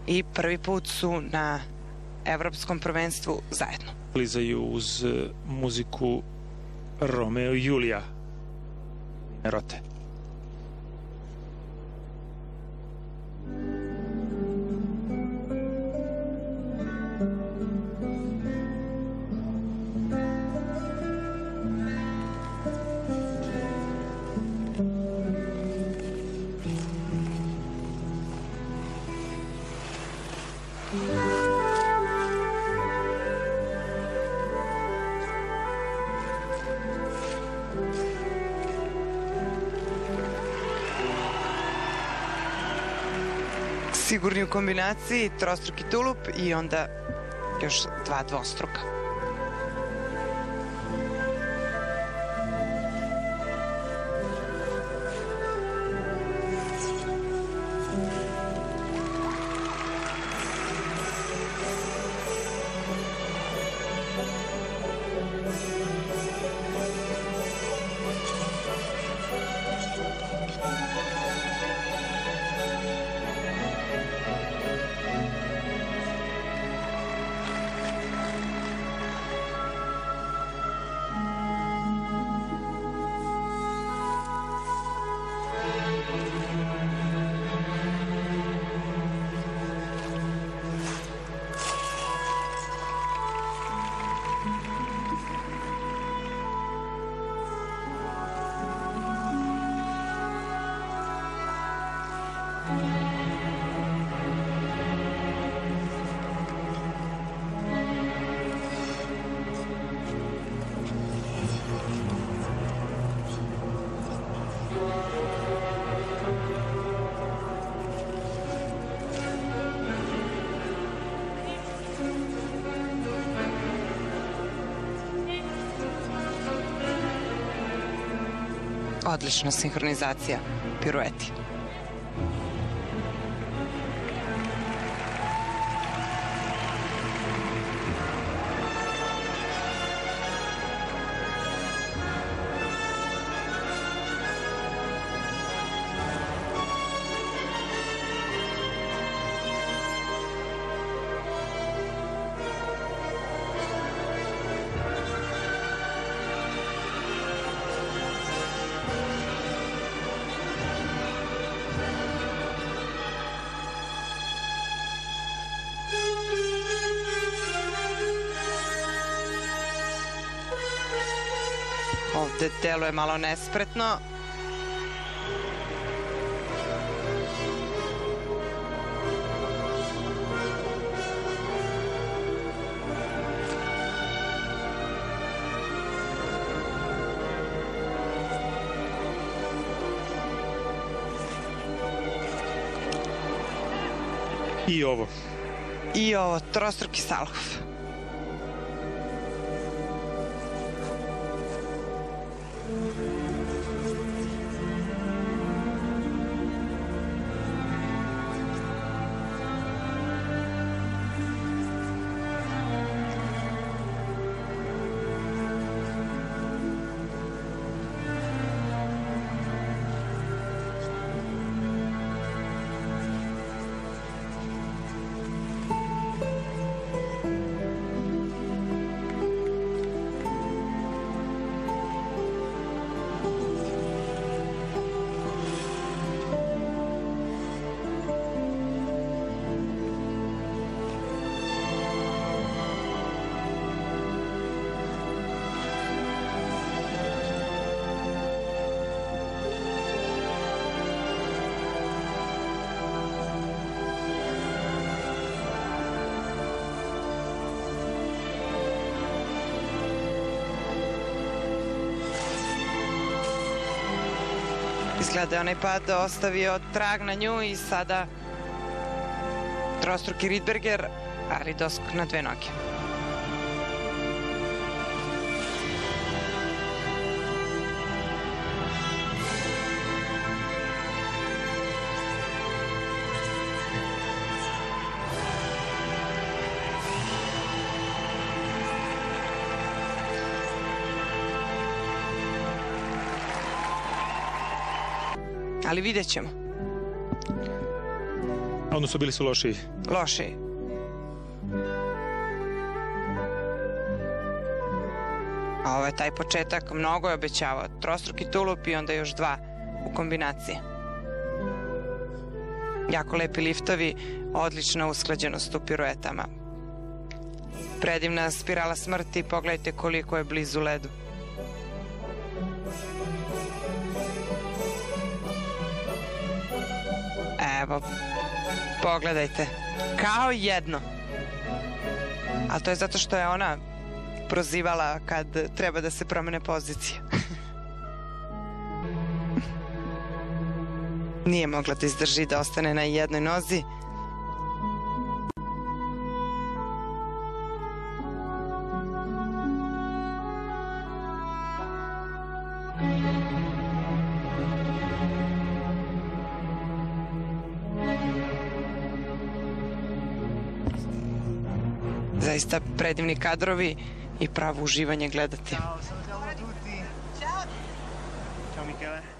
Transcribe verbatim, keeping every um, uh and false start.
i prvi put su na evropskom prvenstvu zajedno. Klizaju uz muziku Romeo i Julija Rote. Sigurni u kombinaciji, trostruki tulup i onda još dva dvostruka. Odlična sinhronizacija pirueti. Ovde deluje malo nespretno. I ovo. I ovo, trostruki Salchow. Izgleda je onaj pad ostavio trag na nju i sada trostruki Rydberger, ali doskok na dve noge. Ali vidjet ćemo. Odnosno, bili su lošiji. Lošiji. A ovo je taj početak, mnogo je obećavao. Trostruki tulub i onda još dva u kombinaciji. Jako lepi liftovi, odlična usklađenost u piruetama. Predivna spirala smrti, pogledajte koliko je blizu ledu. Evo, pogledajte, kao jedno. A to je zato što je ona prozivala kad treba da se promene pozicije. Nije mogla da izdrži da ostane na jednoj nozi. Zaista predivni kadrovi i pravo uživanje gledati. Ciao, salutiamo tutti. Ciao. Ciao Michele.